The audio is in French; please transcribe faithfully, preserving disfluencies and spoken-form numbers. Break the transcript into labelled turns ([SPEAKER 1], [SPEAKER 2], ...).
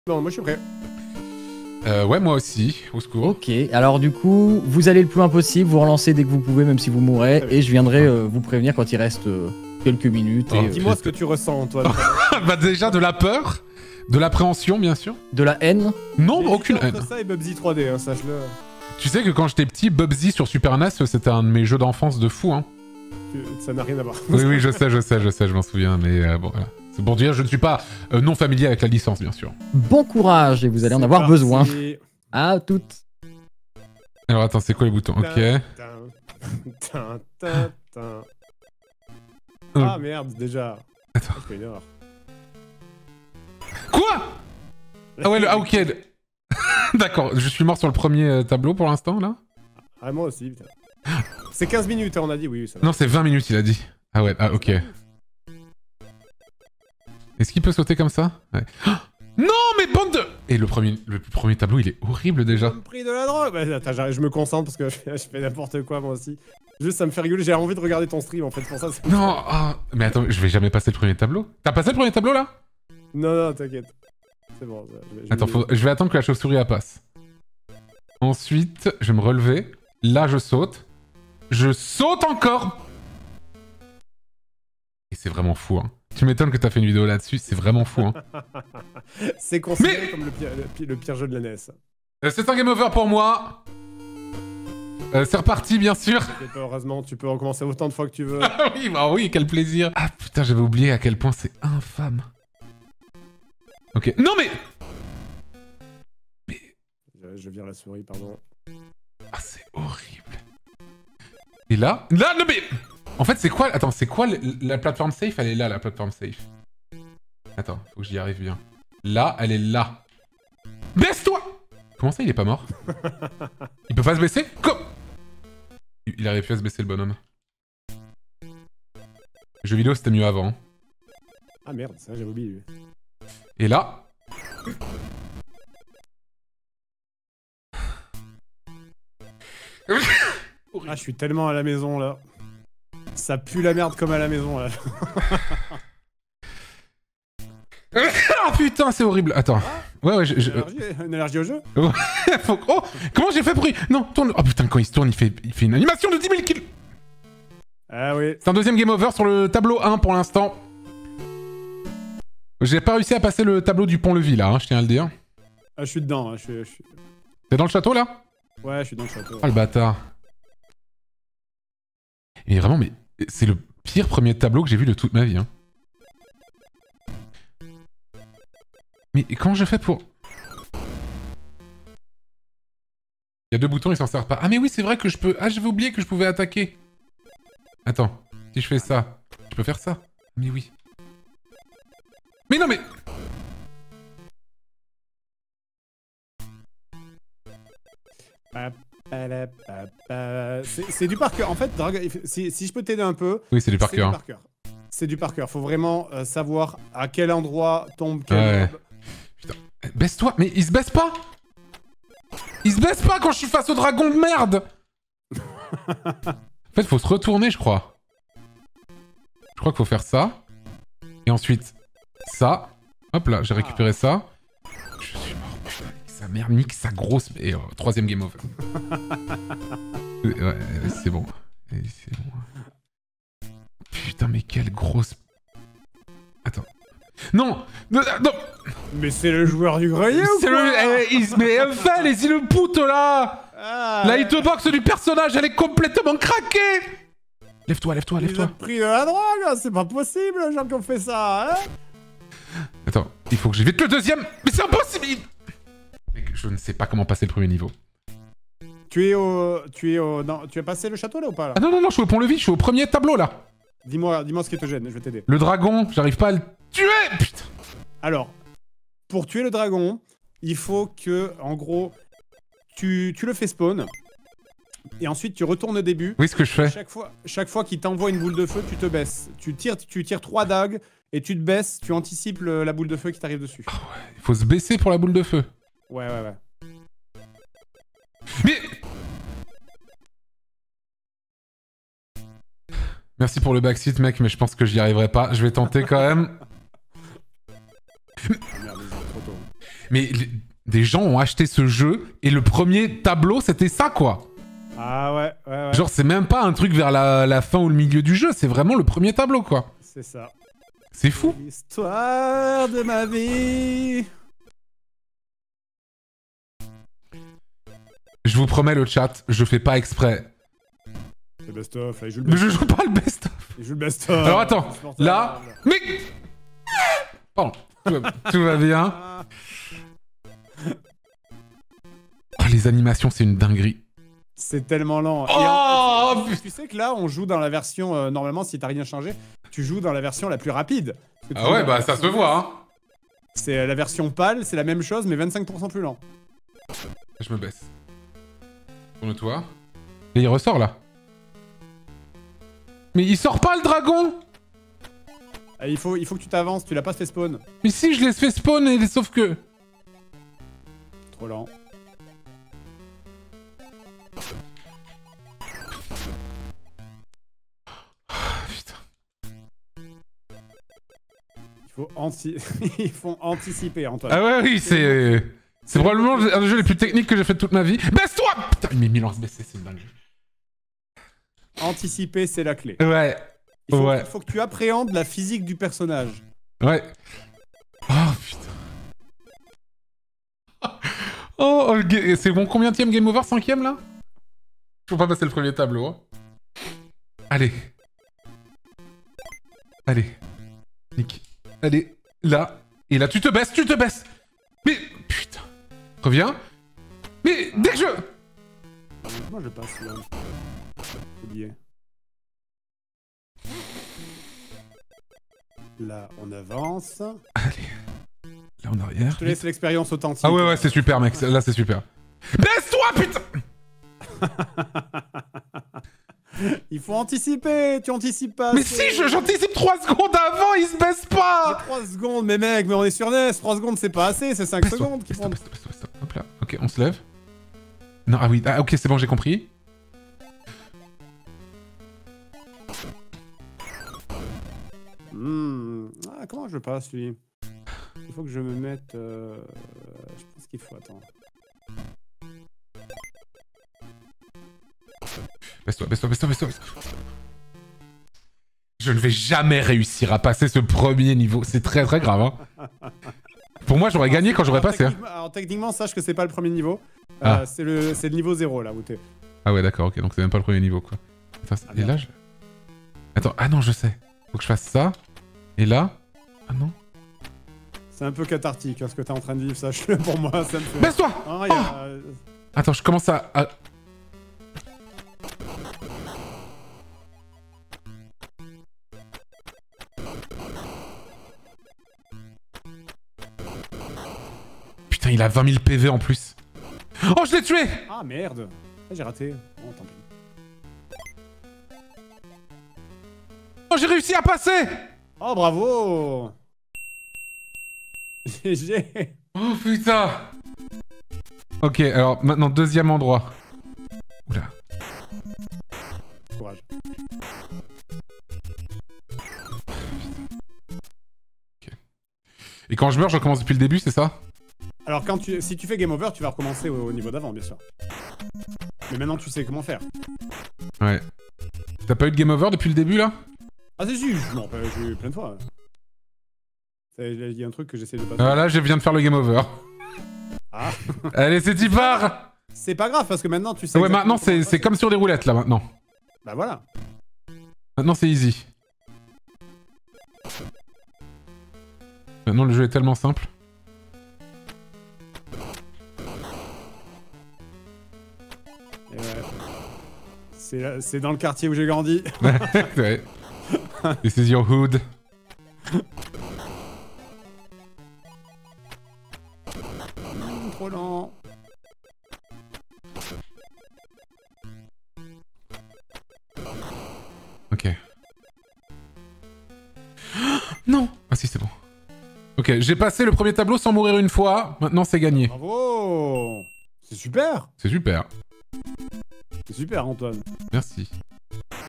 [SPEAKER 1] Non, moi je suis prêt.
[SPEAKER 2] Euh, ouais, moi aussi, au secours.
[SPEAKER 3] Ok, alors du coup, vous allez le plus loin possible, vous relancez dès que vous pouvez, même si vous mourrez, et je viendrai euh, vous prévenir quand il reste euh, quelques minutes.
[SPEAKER 2] Oh,
[SPEAKER 3] et, euh,
[SPEAKER 1] Dis-moi ce que tu ressens, Antoine.
[SPEAKER 2] Bah déjà de la peur, de l'appréhension bien sûr.
[SPEAKER 3] de la haine.
[SPEAKER 2] Non,
[SPEAKER 1] J'ai
[SPEAKER 2] aucune
[SPEAKER 1] hésité
[SPEAKER 2] haine.
[SPEAKER 1] entre ça et Bubsy trois D, hein, sache-le.
[SPEAKER 2] Tu sais que quand j'étais petit, Bubsy sur Super N E S, c'était un de mes jeux d'enfance de fou, hein.
[SPEAKER 1] Tu- Ça n'a rien à voir.
[SPEAKER 2] Oui, oui, je sais, je sais, je sais, je m'en souviens, mais euh, bon, voilà. C'est pour dire, je ne suis pas euh, non familier avec la licence, bien sûr.
[SPEAKER 3] Bon courage, et vous allez en
[SPEAKER 1] C'est
[SPEAKER 3] avoir
[SPEAKER 1] parti.
[SPEAKER 3] besoin. À toutes.
[SPEAKER 2] Alors attends, c'est quoi les boutons? Ok.
[SPEAKER 1] Tin, tin, tin, tin. Ah merde, déjà.
[SPEAKER 2] Attends.
[SPEAKER 1] Ça fait une heure.
[SPEAKER 2] Quoi? Ah ouais, le ah, ok. D'accord, je suis mort sur le premier euh, tableau pour l'instant, là.
[SPEAKER 1] Ah, moi aussi, putain. C'est quinze minutes, hein, on a dit, oui, ça va.
[SPEAKER 2] Non, c'est vingt minutes, il a dit. Ah ouais, ah ok. Est-ce qu'il peut sauter comme ça? Ouais. Oh non, mais bande de... Et le premier, le premier tableau, il est horrible déjà.
[SPEAKER 1] J'ai pris de la drogue. Bah, attends, j'arrive, je me concentre parce que je fais, je fais n'importe quoi moi aussi. Juste, ça me fait rigoler. J'ai envie de regarder ton stream en fait. Pour ça, c'est-
[SPEAKER 2] Non, ah, mais attends, je vais jamais passer le premier tableau. T'as passé le premier tableau là?
[SPEAKER 1] Non, non, t'inquiète. C'est bon. Je vais, je
[SPEAKER 2] Attends,
[SPEAKER 1] vais-
[SPEAKER 2] faut- je vais attendre que la chauve-souris elle passe. Ensuite, je vais me relever. Là, je saute. Je saute encore. Et c'est vraiment fou, hein. Tu m'étonnes que t'as fait une vidéo là-dessus, c'est vraiment fou, hein.
[SPEAKER 1] C'est considéré
[SPEAKER 2] Mais-
[SPEAKER 1] comme le pire, le, pire, le pire jeu de la N E S.
[SPEAKER 2] Euh, c'est un game over pour moi. Euh, c'est reparti, bien sûr.
[SPEAKER 1] T'inquiète pas, heureusement, tu peux recommencer autant de fois que tu veux.
[SPEAKER 2] Ah oui, bah oui, quel plaisir. Ah putain, j'avais oublié à quel point c'est infâme. Ok. Non mais...
[SPEAKER 1] je, je vire la souris, pardon.
[SPEAKER 2] Ah, c'est horrible. Et là... Là, non mais... En fait, c'est quoi... Attends, c'est quoi le- la plateforme safe? Elle est là, la plateforme safe. Attends, faut que j'y arrive bien. Là, elle est là. Baisse-toi! Comment ça, il est pas mort? Il peut pas se baisser? Comme... Il il arrive plus à se baisser, le bonhomme. Le jeu vidéo, c'était mieux avant. hein.
[SPEAKER 1] Ah merde, ça j'avais oublié. lui.
[SPEAKER 2] Et là...
[SPEAKER 1] Ah, je suis tellement à la maison là. Ça pue la merde comme à la maison là.
[SPEAKER 2] Ah putain, c'est horrible. Attends. Ouais, ouais, je... je-
[SPEAKER 1] Une allergie, une allergie au jeu?
[SPEAKER 2] Faut- Oh, comment j'ai fait pour... y- Non, tourne... Oh putain, quand il se tourne, il fait, il fait une animation de dix mille kills.
[SPEAKER 1] Ah oui.
[SPEAKER 2] C'est un deuxième game over sur le tableau un pour l'instant. J'ai pas réussi à passer le tableau du pont-levis là, hein, je tiens à le dire.
[SPEAKER 1] Ah, je suis dedans. hein, Je suis, je suis-
[SPEAKER 2] T'es dans le château là?
[SPEAKER 1] Ouais, je suis dans le château.
[SPEAKER 2] Ah le bâtard. Et vraiment, mais c'est le pire premier tableau que j'ai vu de toute ma vie. Hein. Mais comment je fais pour... Il y a deux boutons, ils s'en servent pas. Ah mais oui, c'est vrai que je peux... Ah, j'avais oublié que je pouvais attaquer. Attends, si je fais ça, je peux faire ça? Mais oui. Mais non mais...
[SPEAKER 1] Pa, pa, la, pa, pa. C'est c'est du par cœur. En fait, Dragon, si, si je peux t'aider un peu,
[SPEAKER 2] Oui, c'est du par
[SPEAKER 1] c'est du
[SPEAKER 2] cœur. hein.
[SPEAKER 1] par cœur. C'est du par cœur. Faut vraiment euh, savoir à quel endroit tombe quel
[SPEAKER 2] Ouais.
[SPEAKER 1] mob.
[SPEAKER 2] Baisse-toi, mais il se baisse pas! Il se baisse pas quand je suis face au dragon de merde! En fait, faut se retourner, je crois. Je crois qu'il faut faire ça. Et ensuite, ça. Hop là, j'ai récupéré ça. Je suis mort, putain, nique sa mère, nique sa grosse... Et oh, troisième game over. Ouais, c'est bon. Et c'est bon. Putain, mais quelle grosse... Attends. Non! Non! non.
[SPEAKER 1] Mais c'est le joueur du grenier ou
[SPEAKER 2] C'est
[SPEAKER 1] quoi?
[SPEAKER 2] le... eh, il se met un fait, les îles putes là!
[SPEAKER 1] Ah,
[SPEAKER 2] La hitbox du personnage, elle est complètement craquée! Lève-toi, lève-toi,
[SPEAKER 1] Ils ont
[SPEAKER 2] lève-toi.
[SPEAKER 1] pris de la drogue, c'est pas possible, les gens qui ont fait ça, hein?
[SPEAKER 2] Attends, il faut que j'évite le deuxième! Mais c'est impossible! il- Mec, je ne sais pas comment passer le premier niveau.
[SPEAKER 1] Tu es au... Tu es au... Non, tu as passé le château là ou pas là?
[SPEAKER 2] Ah non, non, non, je suis au pont-levis, je suis au premier tableau là!
[SPEAKER 1] Dis-moi dis-moi ce qui te gêne, je vais t'aider.
[SPEAKER 2] Le dragon, j'arrive pas à le tuer! Putain!
[SPEAKER 1] Alors, pour tuer le dragon, il faut que, en gros, tu, tu le fais spawn. Et ensuite, tu retournes au début.
[SPEAKER 2] Oui, ce que je fais.
[SPEAKER 1] Chaque fois, chaque fois qu'il t'envoie une boule de feu, tu te baisses. Tu tires, tu tires trois dagues et tu te baisses. Tu anticipes le- la boule de feu qui t'arrive dessus.
[SPEAKER 2] Il faut se baisser pour la boule de feu.
[SPEAKER 1] Ouais, ouais, ouais.
[SPEAKER 2] Mais... Merci pour le backseat, mec, mais je pense que j'y arriverai pas. Je vais tenter quand même.
[SPEAKER 1] Ah, merde, c'est trop tôt.
[SPEAKER 2] mais les- des gens ont acheté ce jeu et le premier tableau, c'était ça, quoi.
[SPEAKER 1] Ah ouais, ouais, ouais.
[SPEAKER 2] Genre, c'est même pas un truc vers la, la fin ou le milieu du jeu, c'est vraiment le premier tableau, quoi.
[SPEAKER 1] C'est ça.
[SPEAKER 2] C'est fou.
[SPEAKER 1] L'histoire de ma vie.
[SPEAKER 2] Je vous promets, le chat, je fais pas exprès.
[SPEAKER 1] C'est best-of, là, il joue le
[SPEAKER 2] Mais je
[SPEAKER 1] best-of.
[SPEAKER 2] joue pas le best-of.
[SPEAKER 1] Il joue le best-of.
[SPEAKER 2] Alors attends,
[SPEAKER 1] Insupportable.
[SPEAKER 2] là... Mais... Pardon, tout va, tout va bien.
[SPEAKER 1] Ah.
[SPEAKER 2] Oh, les animations, c'est une dinguerie.
[SPEAKER 1] C'est tellement lent. Et
[SPEAKER 2] Oh,
[SPEAKER 1] en- tu sais que là, on joue dans la version... euh, normalement, si t'as rien changé, tu joues dans la version la plus rapide. Parce que tu
[SPEAKER 2] Ah
[SPEAKER 1] joues
[SPEAKER 2] ouais,
[SPEAKER 1] dans
[SPEAKER 2] bah
[SPEAKER 1] la
[SPEAKER 2] ça se
[SPEAKER 1] version-
[SPEAKER 2] voit, hein.
[SPEAKER 1] C'est euh, la version pâle, c'est la même chose, mais vingt-cinq pour cent plus lent.
[SPEAKER 2] Je me baisse. Tourne-toi. Et il ressort, là. Mais il sort pas, le dragon.
[SPEAKER 1] Ah, il, faut, il faut que tu t'avances, tu l'as pas fait spawn.
[SPEAKER 2] Mais si, je l'ai fait spawn, et... sauf que...
[SPEAKER 1] Trop lent.
[SPEAKER 2] Putain.
[SPEAKER 1] Il faut, anti... il faut anticiper, Antoine.
[SPEAKER 2] Ah ouais, oui, c'est... C'est probablement un des jeux les plus techniques que j'ai fait de toute ma vie. Baisse-toi. Putain, il met mille ans à se baisser, c'est une dinguerie.
[SPEAKER 1] Anticiper, c'est la clé.
[SPEAKER 2] Ouais.
[SPEAKER 1] Il faut,
[SPEAKER 2] Ouais.
[SPEAKER 1] il faut que tu appréhendes la physique du personnage.
[SPEAKER 2] Ouais. Oh, putain. Oh, oh, ga- c'est mon combienième game over? Cinquième, là? Je peux pas passer le premier tableau. Hein. Allez. Allez. Nick. Allez. Là. Et là, tu te baisses, tu te baisses. Mais... Putain. Reviens. Mais dès que je...
[SPEAKER 1] Moi, je passe là. J'ai oublié. Là, on avance.
[SPEAKER 2] Allez. Là, en arrière.
[SPEAKER 1] Je te laisse l'expérience authentique.
[SPEAKER 2] Ah ouais, ouais, c'est super, mec. Là, c'est super. Baisse-toi, putain.
[SPEAKER 1] Il faut anticiper, tu anticipes pas.
[SPEAKER 2] Mais
[SPEAKER 1] c'est-
[SPEAKER 2] si, je- j'anticipe trois secondes avant, il se baisse
[SPEAKER 1] Mais
[SPEAKER 2] pas.
[SPEAKER 1] trois secondes, mais mec, mais on est sur N E S, trois secondes c'est pas assez, c'est cinq
[SPEAKER 2] Baisse-toi,
[SPEAKER 1] secondes qui
[SPEAKER 2] baisse-toi,
[SPEAKER 1] font...
[SPEAKER 2] baisse-toi, baisse-toi, baisse-toi. Hop là. Ok, on se lève. Non, ah oui, ah, ok, c'est bon, j'ai compris.
[SPEAKER 1] Hmm. Ah, comment je le passe, lui? Il faut que je me mette... euh, Je pense qu'il faut, attends.
[SPEAKER 2] Baisse-toi, baisse-toi, baisse-toi, baisse-toi. baisse-toi. Je ne vais jamais réussir à passer ce premier niveau. C'est très très grave, hein. Pour moi, j'aurais gagné quand j'aurais
[SPEAKER 1] Alors,
[SPEAKER 2] passé. Hein.
[SPEAKER 1] techniquement- Alors techniquement, sache que c'est pas le premier niveau.
[SPEAKER 2] Ah.
[SPEAKER 1] Euh, c'est le, c'est le niveau zéro, là, où t'es.
[SPEAKER 2] Ah ouais, d'accord, ok, donc c'est même pas le premier niveau, quoi. Attends,
[SPEAKER 1] Ah,
[SPEAKER 2] et
[SPEAKER 1] merde.
[SPEAKER 2] là, je... Attends, ah non, je sais. Faut que je fasse ça. Et là... Ah non.
[SPEAKER 1] C'est un peu cathartique, hein, ce que t'es en train de vivre, sache-le, pour moi, ça me fait...
[SPEAKER 2] Baisse-toi.
[SPEAKER 1] Ah, il y a- euh,
[SPEAKER 2] Attends, je commence à... à- Putain, il a vingt mille P V en plus. Oh, je l'ai tué.
[SPEAKER 1] Ah, merde. Ah, j'ai raté. Oh, tant pis.
[SPEAKER 2] Oh, j'ai réussi à passer.
[SPEAKER 1] Oh, bravo. G G.
[SPEAKER 2] Oh, putain. Ok, alors, maintenant, deuxième endroit. Oula.
[SPEAKER 1] Courage.
[SPEAKER 2] Et quand je meurs, je recommence depuis le début, c'est ça?
[SPEAKER 1] Alors, quand tu, si tu fais game over, tu vas recommencer au, au niveau d'avant, bien sûr. Mais maintenant, tu sais comment faire.
[SPEAKER 2] Ouais. T'as pas eu de game over depuis le début, là?
[SPEAKER 1] Ah, si, si. Non, bah, j'ai eu plein de fois. Ça, Il y a un truc que j'essaie de passer.
[SPEAKER 2] Voilà, je viens de faire le game over.
[SPEAKER 1] Ah.
[SPEAKER 2] Allez, c'est y part.
[SPEAKER 1] C'est pas grave, parce que maintenant, tu sais...
[SPEAKER 2] Ouais,
[SPEAKER 1] exactement
[SPEAKER 2] maintenant,
[SPEAKER 1] comment
[SPEAKER 2] c'est
[SPEAKER 1] passer.
[SPEAKER 2] c'est comme sur des roulettes, là, maintenant.
[SPEAKER 1] Bah voilà.
[SPEAKER 2] Maintenant, c'est easy. Maintenant, le jeu est tellement simple.
[SPEAKER 1] Et ouais. C'est c'est dans le quartier où j'ai grandi.
[SPEAKER 2] Ouais. This is your hood.
[SPEAKER 1] Mmh, trop lent.
[SPEAKER 2] Ok. Non. Ah si, c'est bon. Ok, j'ai passé le premier tableau sans mourir une fois. Maintenant, c'est gagné.
[SPEAKER 1] Bravo. C'est super.
[SPEAKER 2] C'est super.
[SPEAKER 1] C'est super, Antoine.
[SPEAKER 2] Merci.